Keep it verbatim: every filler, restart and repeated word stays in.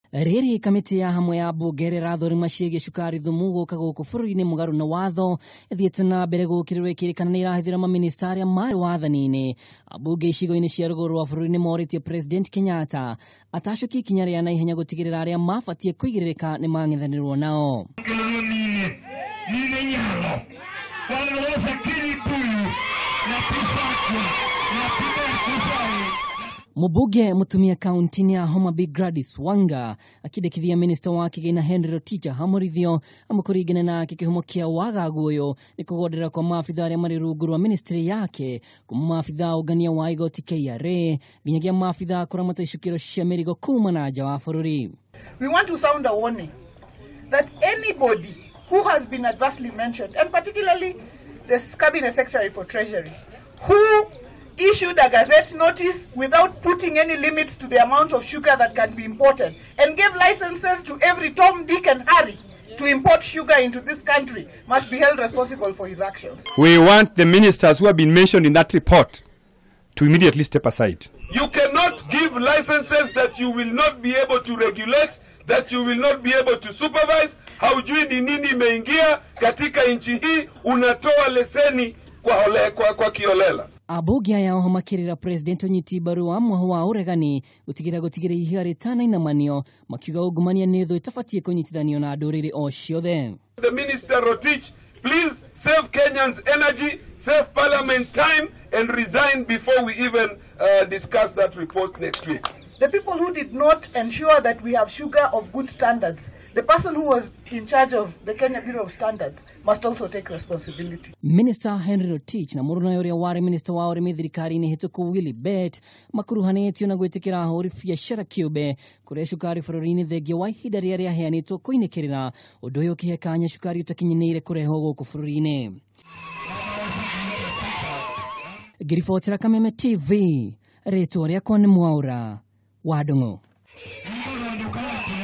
Riri kamiti ya hamwe ya bunge rirathurima ciĩgiĩ cukari thumu gũka gũkũ bũrũri-inĩ mũgarũ na watho ĩthiĩte na mbere gũkĩrĩrwo ĩkĩrĩkana nĩ irahithĩra mamĩnĩsta arĩa marĩ wathani-inĩ. Ambunge icigo-inĩ cia rũgũrũ rwa bũrũri nĩ morĩtie President Kenyatta atacokie ikinya rĩa na ihenya gũtigĩrĩra arĩa mabatiĩ kũigĩrĩrĩka nĩ mang'ethanĩrwo nao. Mũbunge mũtumia kaunti-inĩ ya Homa Bay Gladys Wanga akĩndĩkithia minista wa kĩgĩna Henry Rotich amũrithio amũkũringana na kĩhumo kĩa wagagu ũyũ nĩ kũgodera kwa maabitha arĩa marĩ rungu rwa ministry yake, kuma maabitha ũngania wa igoti K R A nginyagia maabitha kũramata icukĩro cia mĩrigo kuma na nja wa bũrũri. We want to sound a warning that anybody who has been adversely mentioned, and particularly the Cabinet Secretary for Treasury, who issued a gazette notice without putting any limits to the amount of sugar that can be imported and gave licenses to every Tom, Dick and Harry to import sugar into this country must be held responsible for his actions. We want the ministers who have been mentioned in that report to immediately step aside. You cannot give licenses that you will not be able to regulate, that you will not be able to supervise. Haujui ni nini imeingia katika nchi hii, unatoa leseni kwa hole, kwa, kwa kiolela. Abunge aya oho makĩrĩra President ũnyiti mbaru wa mwaho wa ũregani gũtigĩra gũtigĩra ihiga rĩtana inamanio makiuga ungumania nĩ thũ ĩtabatiĩ kũnyitithanio na ndũrĩrĩ o ciothe. The Minister Rotich, please save Kenyans energy, save Parliament time and resign before we even uh, discuss that report next week. The people who did not ensure that we have sugar of good standards, the person who was in charge of the Kenya Bureau of Standards must also take responsibility. Minister Henry Rotich na mũrũna ũrĩa warĩ minister wa ũrĩmi thirikari-inĩ hĩtũku Willy Bet makuruhanĩtio na gwĩtĩkĩra ahũri biacara kĩũmbe kũrĩa cukari bũrũri-inĩ thengia wa ihinda rĩrĩa rĩaheanĩtwo kũinĩkĩrĩra ũndũ ũyũ ũkĩhe kanya cukari ũtakinyanĩire kũrehwo gũkũ bũrũri-inĩ. Ngĩribotera Kameme T V, rĩtwa rĩakwa nĩ Mwaũra wa Ndung'u.